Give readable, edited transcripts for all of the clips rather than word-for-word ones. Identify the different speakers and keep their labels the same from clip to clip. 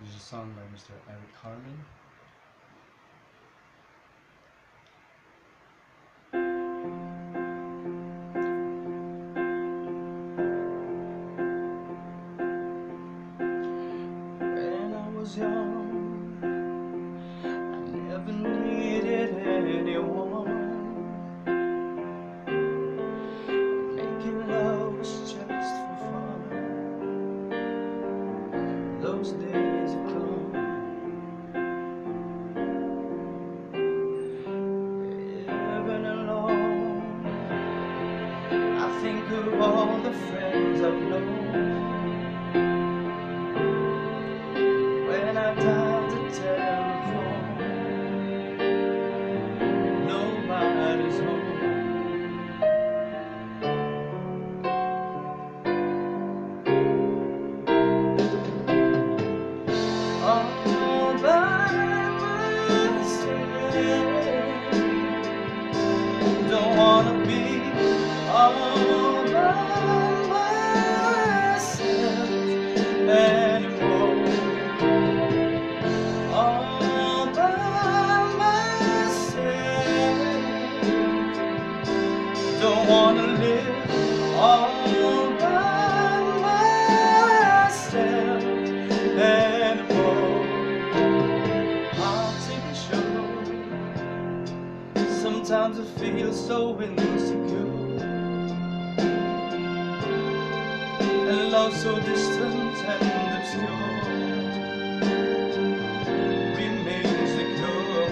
Speaker 1: which is sung by Mr. Eric Harmon. When I was young, I never needed anyone. Making love was just for fun. Those days have come. Living alone, I think of all the friends I've known. When I dialed the telephone, nobody's home. All by myself, don't wanna be all by myself anymore. All by myself, don't wanna live all by myself anymore. I'll take a show. Sometimes I feel so insecure, and love so distant and obscure remains the cure.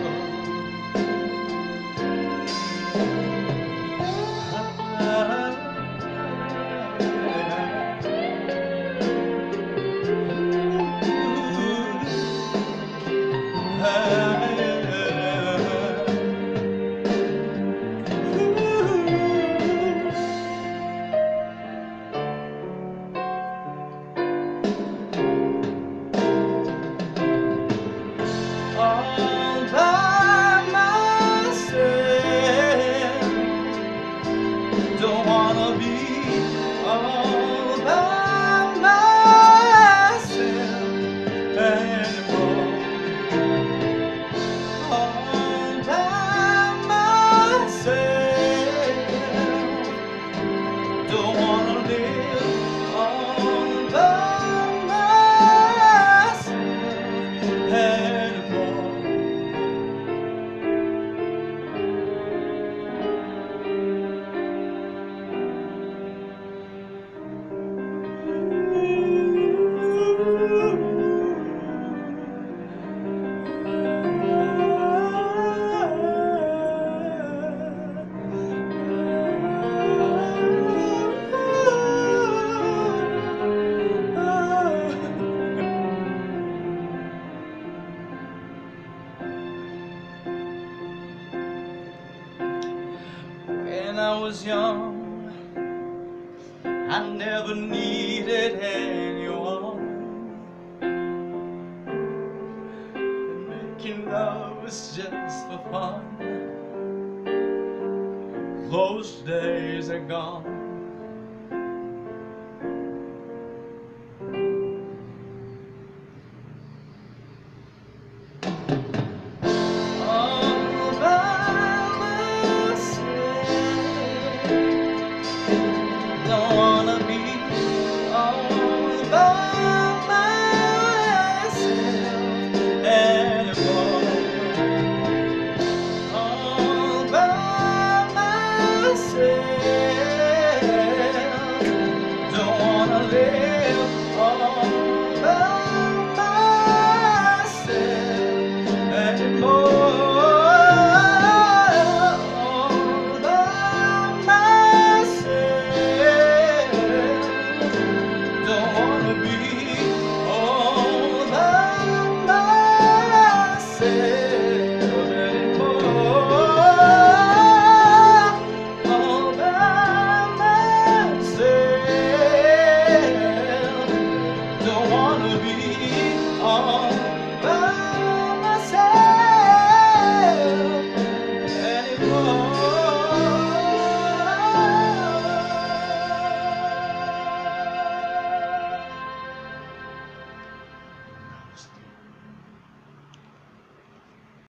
Speaker 1: All by myself, don't wanna be all by myself anymore. All by myself, don't wanna live all by myself anymore. When I was young, I never needed anyone, and making love was just for fun. Those days are gone. Don't wanna be all by myself anymore. All by myself, don't wanna live all by myself anymore. Don't wanna be all